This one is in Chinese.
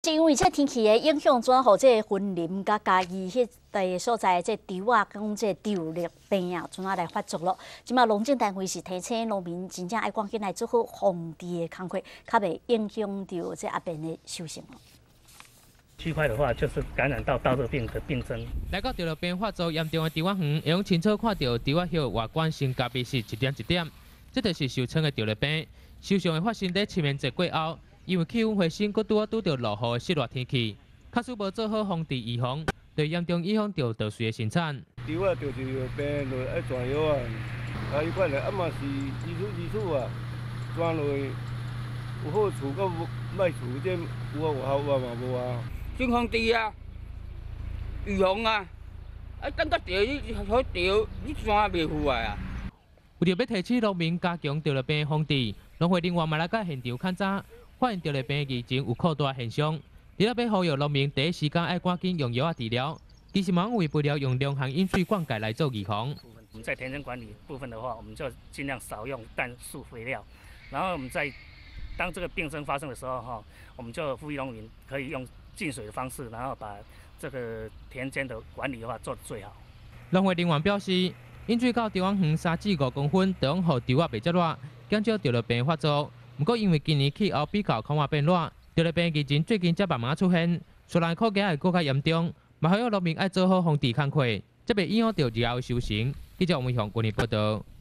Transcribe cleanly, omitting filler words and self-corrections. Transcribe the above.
是因为这天气的影响，转互这森林甲家己迄个所在这稻啊，讲这稻粒病啊，怎啊来发作咯？即马农政单位是提醒农民真正爱赶紧来做好防治的工作，较袂影响到这后边的收成咯。 区块的话，就是感染到稻热病的病症。 来到稻热病发作严重的稻仔园，会用清楚看到稻仔叶外观性甲白是一点一点，这就是受称的稻热病。受伤会发生在7年节过后。 因为气温回升，佮拄到落雨的湿热天气，假使无做好防治预防，就严重影响到稻穗的生产。 稻啊，就是病落爱转药啊，啊，伊款来嘛是二处啊，转落有好处佮歹处，这有啊有效，有啊嘛无啊。 先防治啊，预防啊，等到稻你好稻，你山袂腐坏啊。 为着要提醒农民加强稻热病的防治，农会另外嘛来到现场勘查。 发现稻热病疫情有扩大现象，伫那边呼吁农民第一时间爱赶紧用药啊治疗，其实忙为肥料用良行饮水灌溉来做预防。 我们在田生管理部分的话，我们就尽量少用氮素肥料，然后我们在当这个病症发生的时候哈，我们就呼吁农民可以用净水的方式，然后把这个田间的管理的话做得最好。 农会人员表示，饮水到稻仔园3至5公分，就用互稻仔袂遮热，减少稻热病发作。 不过，因为今年气候比较空气变热，稻热病疫情最近才慢慢出现，虽然可能会更加严重，嘛呼吁农民爱做好防治工作，才袂影响到日后的收成。记者王伟雄，国内报道。